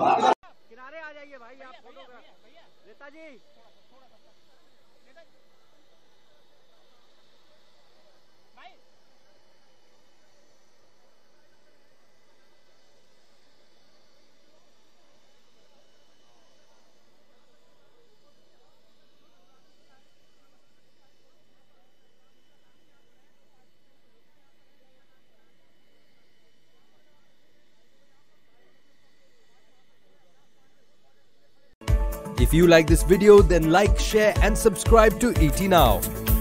किनारे आ जाइए भाई, आप फोटो नेताजी। If you like this video, then like, share and subscribe to ET Now.